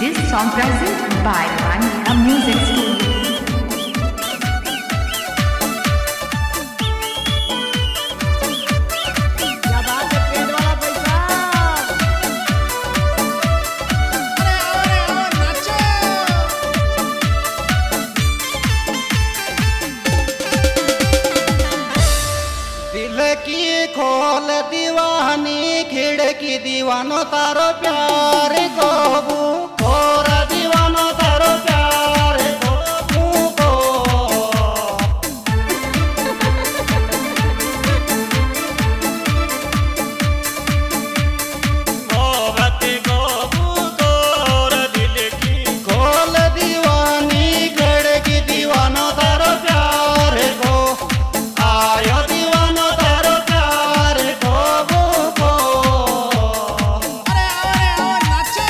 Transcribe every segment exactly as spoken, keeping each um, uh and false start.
This song presented by Vanya Music Studio. खोल दीवानी खिड़की दीवानो तारो प्यार गोबू खोर दीवानो तारो प्यार गोबू को मोहब्बत गोबू तोर दिल की खोल दीवानी खिड़की दीवानो तारो प्यार गो आयो दीवानो तारो प्यार गोबू को अरे अरे ओ नाचे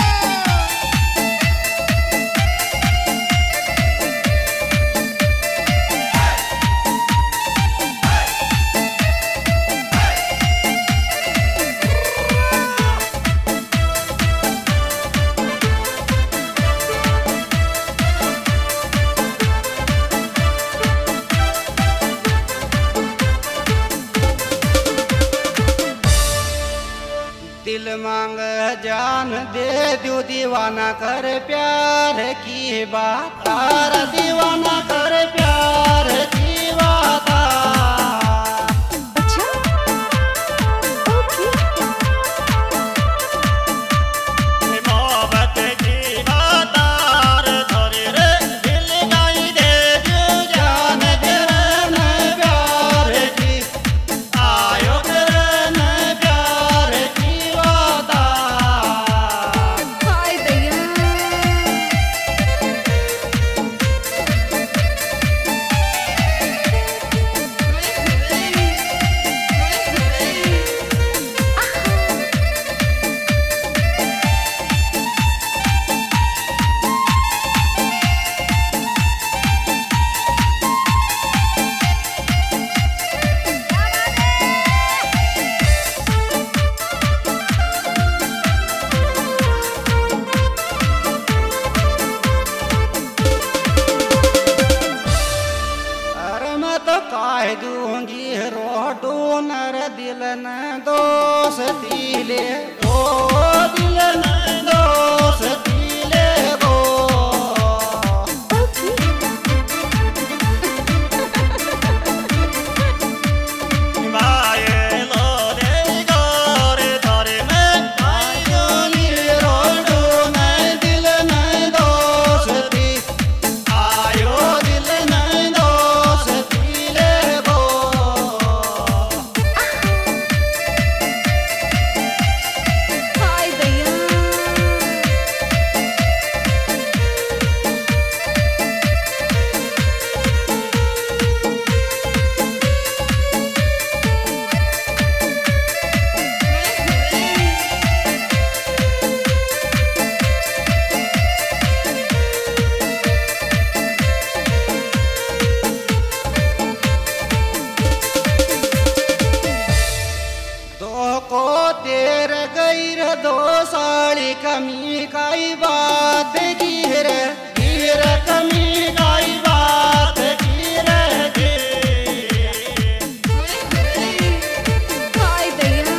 दिल मांग जान दे दू दीवाना कर प्यार की बात तारा दीवाना कर प्यार की बात अच्छा ओके मोहब्बत की बात थोड़ी रे दिल गाई दे दू जान दे न प्यार की आयो करे न प्यार की हाय दैया अरे मैं तो कह दूंगी रोडू नर दिल न दोस्ती ले ओ दिल न दोस्ती ले गो माये लो रे गोरे थोरे में कह दूंगी रोडू न दिल न दोस्ती आयो दिल न दोस्ती ले गो हाय दैया दो को देर गई रे दो साली कमी काई बात गिर गिर कमी काई बात गिर हाय दैया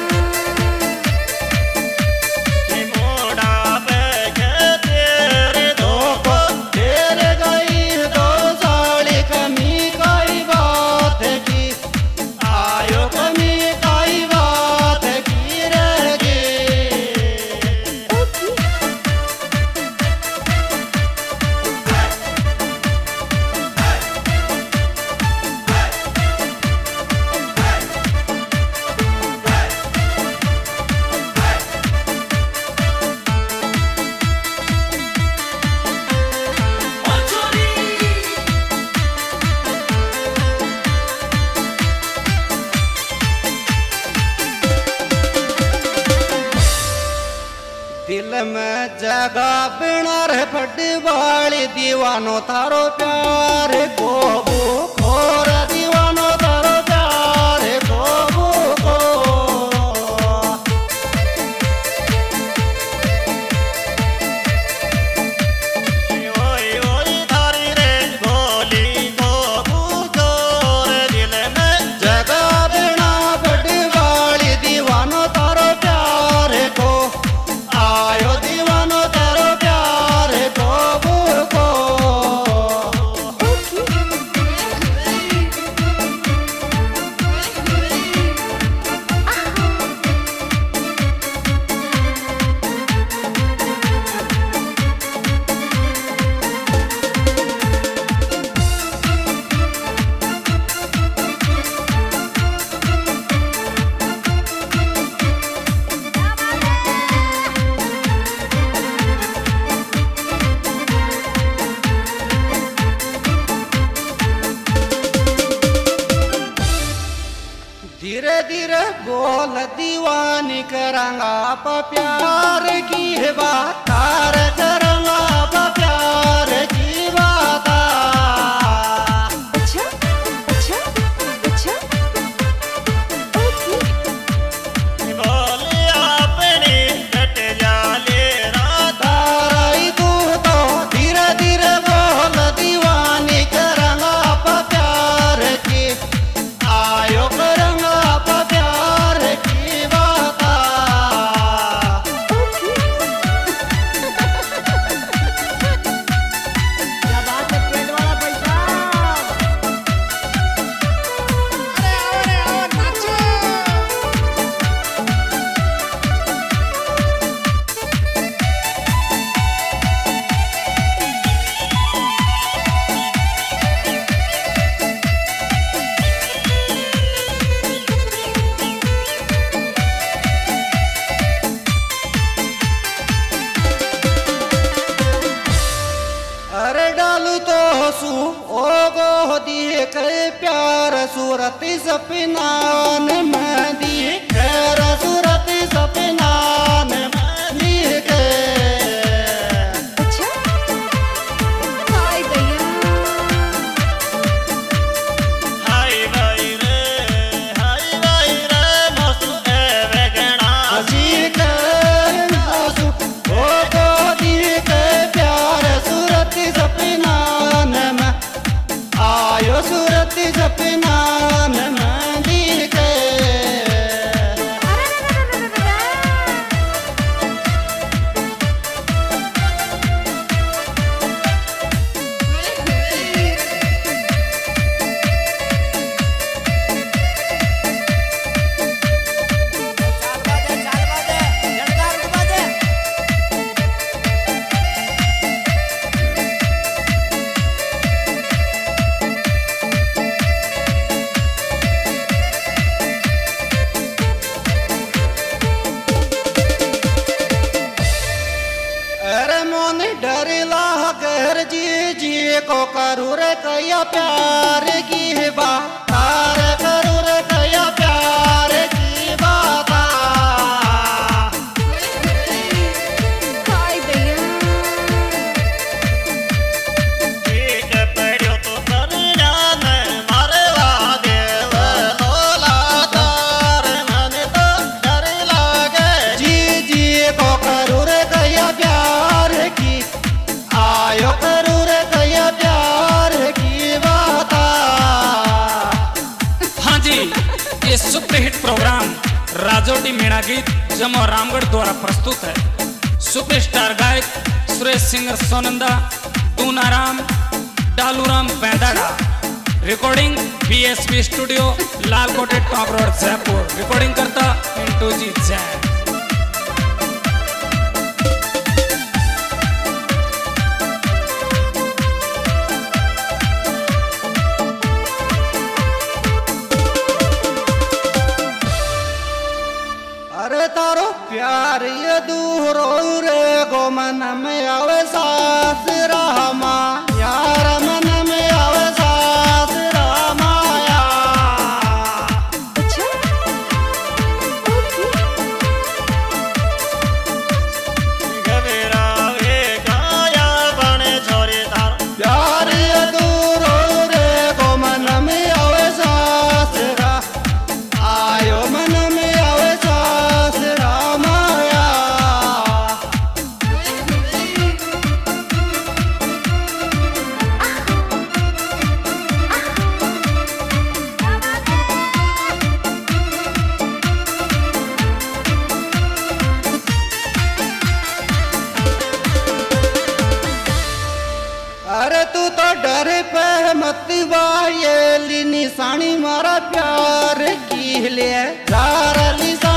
मोड़ा पे तेरे दो को देर गई दो साली कमी काई बात की आयो कमी काई बात गिर गे दिल में जगह बिना रे फटवाली दीवानो तारो प्यार गोबू खोर दीवानो तारो प्यार गोबू को करांगा पा प्यार की बात तार करांगा पा प्यार की बात। अच्छा अच्छा अच्छा ओके। बोले अपने कट जाले रात ताराई तू तो धीरे धीरे बोल दीवानी करांगा पा प्यार की आयो करांगा पा प्यार की बात। क्या बात है पेट वाला पैसा। अरे आओ रे आओ नाचो। अरे डालू तो सू ओ गो दिख प्यार सूरत सपनान में दिख सूरत सपनान में दिख। अच्छा हाय भैया हाय भाई रे हाय भाई रे मस्तु ए वेगना हसी के नासु ओ गो दिख प्यार सूरत सपनान में आयो सूरत सपनान में दिख। चाल बाजे चाल बाजे जड़दार बाजे। अरे मोन डर लागर जी जी को करू रे कया प्यार की बात तार करू रे कया प्यार की बात। हाय भैया ठीक पड़ो तो कर जाने मारे वादे लोला तार मन तो डर लागे जी जी को करू रे कया प्यार की आयो करू रे कया प्यार की बात। हाँ जी, ये सुपरहिट प्रोग्राम राजोटी मीणा गीत जमो रामगढ़ द्वारा प्रस्तुत है। सुपरस्टार गायक Suresh singer Sonanda, Tunaram, Daluram Baindara. Recording BSB studio Lalkote top road Jaipur. Recording करता इंटू जी जैन। अरे तारो प्यार ये दूरो रे गो मन में आवे सास रामा यार मन में आवे सास रामा यार। अच्छा ओके। गवेरा वे काया बने छोरे तार प्यार ये दूरो रे गो मन में आवे सास रा आयो मन में आवे सास रामा यार। अरे तू तो डर पे मत ये ली निशानी मारा प्यार की ले सारा निशानी